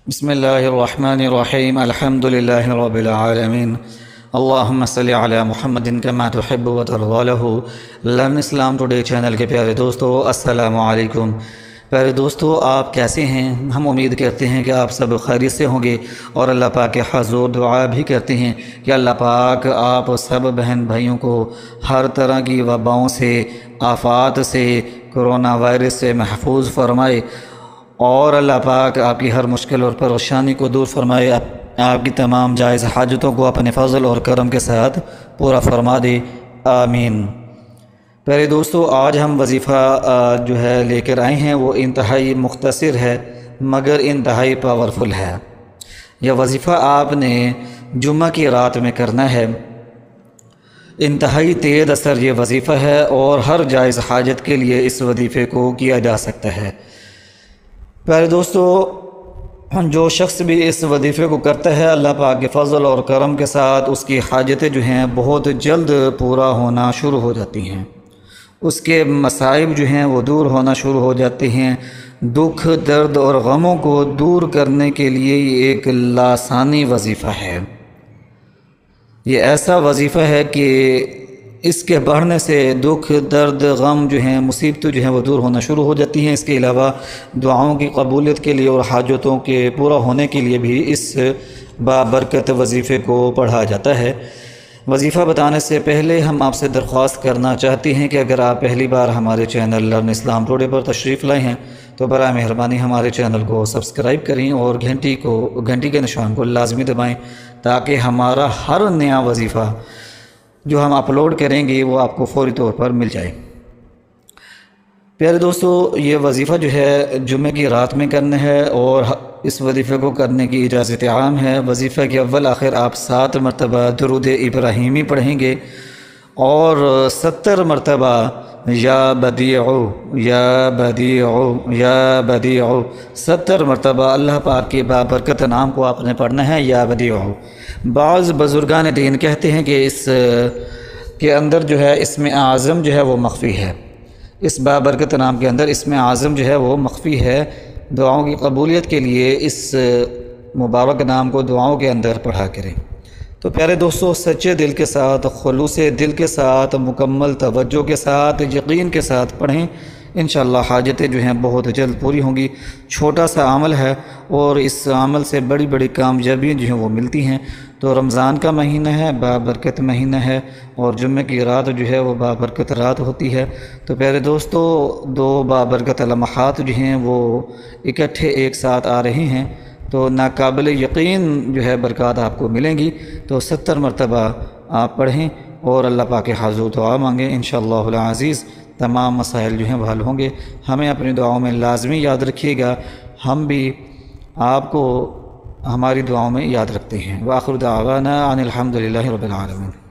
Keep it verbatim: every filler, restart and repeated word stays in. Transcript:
بسم اللہ الرحمن الرحیم الحمد للہ رب العالمین اللہم صلی علی محمد کما تحب و ترضی له لرن اسلام ٹوڈے چینل کے پیارے دوستو السلام علیکم۔ پیارے دوستو، آپ کیسے ہیں؟ ہم امید کرتے ہیں کہ آپ سب خیریت سے ہوں گے اور اللہ پاک کے حضور دعا بھی کرتے ہیں کہ اللہ پاک آپ سب بہن بھائیوں کو ہر طرح کی وباؤں سے، آفات سے، کرونا وائرس سے محفوظ فرمائے اور اللہ پاک آپ کی ہر مشکل اور پریشانی کو دور فرمائے، آپ کی تمام جائز حاجتوں کو اپنے فضل اور کرم کے ساتھ پورا فرما دے، آمین۔ پیارے دوستو، آج ہم وظیفہ جو ہے لے کر آئے ہیں، وہ انتہائی مختصر ہے مگر انتہائی پاورفل ہے۔ یہ وظیفہ آپ نے جمعہ کی رات میں کرنا ہے۔ انتہائی تیز اثر یہ وظیفہ ہے اور ہر جائز حاجت کے لیے اس وظیفے کو کیا جا سکتا ہے۔ پیارے دوستو، جو شخص بھی اس وظیفے کو کرتا ہے، اللہ پاک کے فضل اور کرم کے ساتھ اس کی حاجتیں جو ہیں بہت جلد پورا ہونا شروع ہو جاتی ہیں، اس کے مصائب جو ہیں وہ دور ہونا شروع ہو جاتے ہیں۔ دکھ، درد اور غموں کو دور کرنے کے لیے یہ ایک لاسانی وظیفہ ہے۔ یہ ایسا وظیفہ ہے کہ اس کے پڑھنے سے دکھ، درد، غم جو ہیں، مصیبتیں جو ہیں وہ دور ہونا شروع ہو جاتی ہیں۔ اس کے علاوہ دعاؤں کی قبولیت کے لیے اور حاجتوں کے پورا ہونے کے لیے بھی اس بابرکت وظیفے کو پڑھا جاتا ہے۔ وظیفہ بتانے سے پہلے ہم آپ سے درخواست کرنا چاہتے ہیں کہ اگر آپ پہلی بار ہمارے چینل لرن اسلام ٹوڈے پر تشریف لائے ہیں تو برائے مہربانی ہمارے چینل کو سبسکرائب کریں اور گھنٹی کو گھنٹی کے نشان کو لازمی دبائیں تاکہ ہمارا ہر نیا وظیفہ جو ہم اپلوڈ کریں گے وہ آپ کو فوری طور پر مل جائے۔ پیارے دوستو، یہ وظیفہ جو ہے جمعہ کی رات میں کرنا ہے اور اس وظیفے کو کرنے کی اجازت عام ہے۔ وظیفہ کے اول آخر آپ سات مرتبہ درود ابراہیمی پڑھیں گے اور ستر مرتبہ یا بدیع یا بدیع یا بدیع ستر مرتبہ اللہ پاک کے بابرکت نام کو آپ نے پڑھنا ہے، یا بدیع۔ بعض بزرگان دین کہتے ہیں کہ اس کے اندر جو ہے اسم اعظم جو ہے وہ مخفی ہے، اس بابرکت نام کے اندر اسم اعظم جو ہے وہ مخفی ہے۔ دعاؤں کی قبولیت کے لیے اس مبارک نام کو دعاؤں کے اندر پڑھا کریں۔ تو پیارے دوستو، سچے دل کے ساتھ، خلوص دل کے ساتھ، مکمل توجہ کے ساتھ، یقین کے ساتھ پڑھیں، انشاءاللہ حاجتیں جو ہیں بہت جلد پوری ہوں گی۔ چھوٹا سا عمل ہے اور اس عمل سے بڑی بڑی کامیابیاں جو ہیں وہ ملتی ہیں۔ تو رمضان کا مہینہ ہے، بابرکت مہینہ ہے اور جمعہ کی رات جو ہے وہ بابرکت رات ہوتی ہے۔ تو پیارے دوستو، دو بابرکت لمحات جو ہیں وہ اکٹھے ایک ساتھ آ رہے ہیں، تو ناقابل یقین جو ہے برکات آپ کو ملیں گی۔ تو ستر مرتبہ آپ پڑھیں اور اللہ پاک کے حضور دعا مانگیں، انشاءاللہ العزیز تمام مسائل جو ہیں وہ حل ہوں گے۔ ہمیں اپنی دعاؤں میں لازمی یاد رکھیے گا، ہم بھی آپ کو ہماری دعاؤں میں یاد رکھتے ہیں۔ وآخر دعوانا ان الحمد للہ رب العالمین۔